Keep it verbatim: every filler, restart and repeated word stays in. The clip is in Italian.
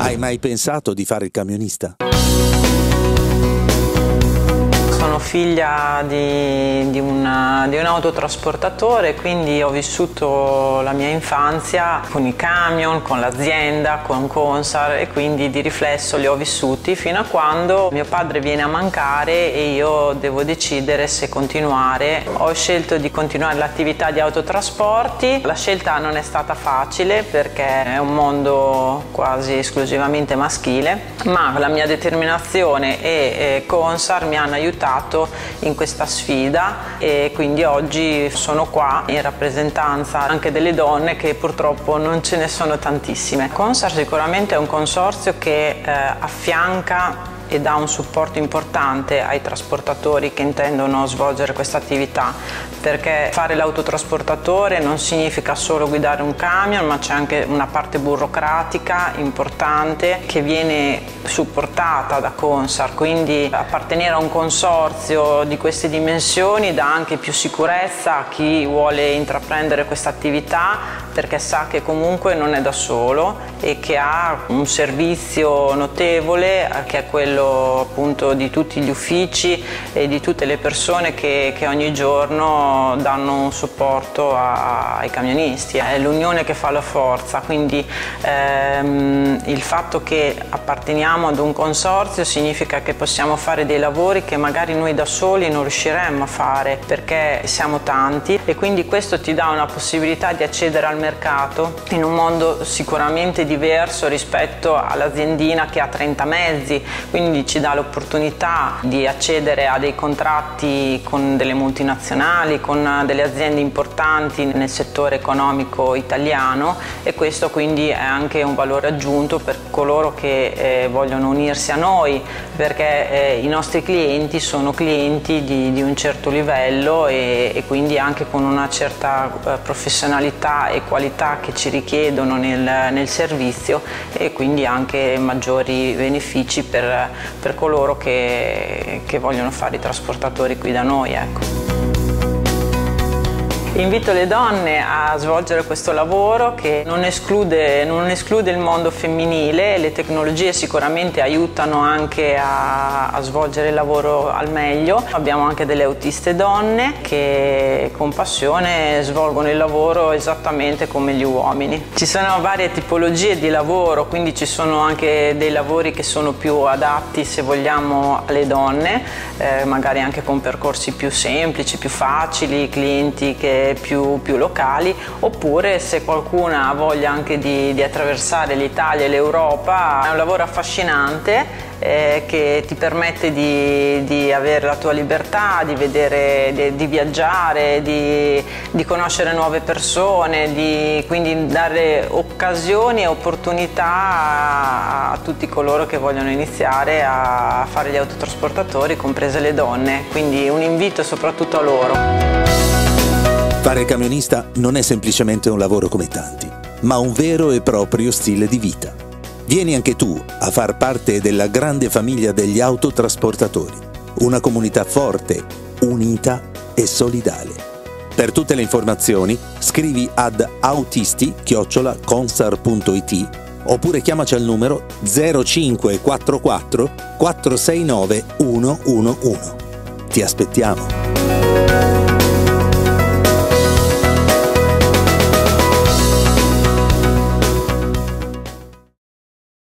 Hai mai pensato di fare il camionista? Sono figlia di, di, una, di un autotrasportatore, quindi ho vissuto la mia infanzia con i camion, con l'azienda, con Consar, e quindi di riflesso li ho vissuti fino a quando mio padre viene a mancare e io devo decidere se continuare. Ho scelto di continuare l'attività di autotrasporti. La scelta non è stata facile perché è un mondo quasi esclusivamente maschile, ma la mia determinazione e, e Consar mi hanno aiutato in questa sfida, e quindi oggi sono qua in rappresentanza anche delle donne, che purtroppo non ce ne sono tantissime. Consar sicuramente è un consorzio che eh, affianca e dà un supporto importante ai trasportatori che intendono svolgere questa attività, perché fare l'autotrasportatore non significa solo guidare un camion, ma c'è anche una parte burocratica importante che viene supportata da Consar, quindi appartenere a un consorzio di queste dimensioni dà anche più sicurezza a chi vuole intraprendere questa attività, perché sa che comunque non è da solo e che ha un servizio notevole, che è quello appunto di tutti gli uffici e di tutte le persone che, che ogni giorno danno un supporto a, ai camionisti. È l'unione che fa la forza, quindi ehm, il fatto che apparteniamo ad un consorzio significa che possiamo fare dei lavori che magari noi da soli non riusciremmo a fare perché siamo tanti, e quindi questo ti dà una possibilità di accedere al mercato in un mondo sicuramente diverso rispetto all'aziendina che ha trenta mezzi, quindi ci dà l'opportunità di accedere a dei contratti con delle multinazionali, con delle aziende importanti nel settore economico italiano, e questo quindi è anche un valore aggiunto per coloro che eh, vogliono unirsi a noi, perché eh, i nostri clienti sono clienti di, di un certo livello e, e quindi anche con una certa eh, professionalità e qualità che ci richiedono nel, nel servizio, e quindi anche maggiori benefici per, per coloro che, che vogliono fare i trasportatori qui da noi, ecco. Invito le donne a svolgere questo lavoro che non esclude, non esclude il mondo femminile. Le tecnologie sicuramente aiutano anche a, a svolgere il lavoro al meglio. Abbiamo anche delle autiste donne che con passione svolgono il lavoro esattamente come gli uomini. Ci sono varie tipologie di lavoro, quindi ci sono anche dei lavori che sono più adatti, se vogliamo, alle donne, eh, magari anche con percorsi più semplici, più facili, clienti che Più, più locali, oppure se qualcuna ha voglia anche di, di attraversare l'Italia e l'Europa. È un lavoro affascinante eh, che ti permette di, di avere la tua libertà, di vedere, di, di viaggiare, di, di conoscere nuove persone, di quindi dare occasioni e opportunità a, a tutti coloro che vogliono iniziare a fare gli autotrasportatori, comprese le donne, quindi un invito soprattutto a loro. Fare il camionista non è semplicemente un lavoro come tanti, ma un vero e proprio stile di vita. Vieni anche tu a far parte della grande famiglia degli autotrasportatori, una comunità forte, unita e solidale. Per tutte le informazioni scrivi ad autisti chiocciola consar punto it oppure chiamaci al numero zero cinque quattro quattro quattro sei nove uno uno uno. Ti aspettiamo!